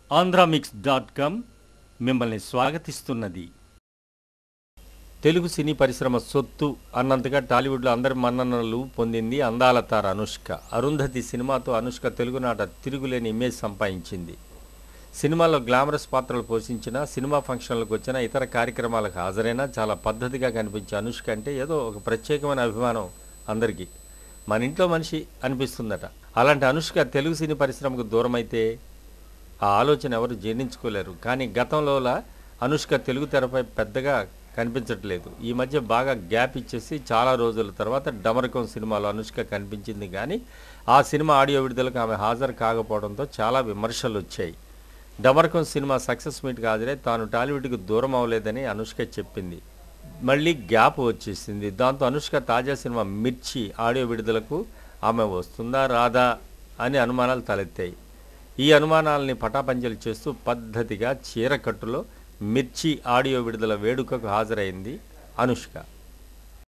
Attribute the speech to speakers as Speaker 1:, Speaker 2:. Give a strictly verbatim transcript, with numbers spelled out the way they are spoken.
Speaker 1: Andhramix dot com మిమ్మల్ని స్వాగతిస్తున్నది. తెలుగు సినీ పరిశ్రమ సొత్తు అన్నంతగా టాలీవుడ్లో అందరి మన్ననలు పొందింది అందాల తార అనుష్క. అరుంధతి సినిమాతో అనుష్క తెలుగునాట తిరుగులేని ఇమేజ్ సంపాదించింది. సినిమాలో గ్లామరస్ పాత్రలు పోషించిన, సినిమా ఫంక్షన్లకు వచ్చిన, ఇతర కార్యక్రమాలకు హాజరైనా చాలా పద్ధతిగా కనిపించే అనుష్క అంటే ఏదో ఒక ప్రత్యేకమైన అభిమానం అందరికీ. మన ఇంట్లో మనిషి అనిపిస్తుందట. అలాంటి అనుష్క తెలుగు సినీ పరిశ్రమకు దూరమైతే ఆ ఆలోచన ఎవరు జీర్ణించుకోలేరు. కానీ గతంలోలా అనుష్క తెలుగు తెరపై పెద్దగా కనిపించట్లేదు. ఈ మధ్య బాగా గ్యాప్ ఇచ్చేసి చాలా రోజుల తర్వాత డమరకం సినిమాలో అనుష్క కనిపించింది. కానీ ఆ సినిమా ఆడియో విడుదలకు ఆమె హాజరు కాకపోవడంతో చాలా విమర్శలు వచ్చాయి. డమరకం సినిమా సక్సెస్ మీట్కి హాజరై తాను టాలీవుడ్కి దూరం అవ్వలేదని అనుష్క చెప్పింది. మళ్ళీ గ్యాప్ వచ్చేసింది. దాంతో అనుష్క తాజా సినిమా మిర్చి ఆడియో విడుదలకు ఆమె వస్తుందా రాదా అని అనుమానాలు తలెత్తాయి. ఈ అనుమానాలని పటాపంచలు చేస్తూ పద్ధతిగా చీరకట్టులో మిర్చి ఆడియో విడుదల వేడుకకు హాజరైంది అనుష్క.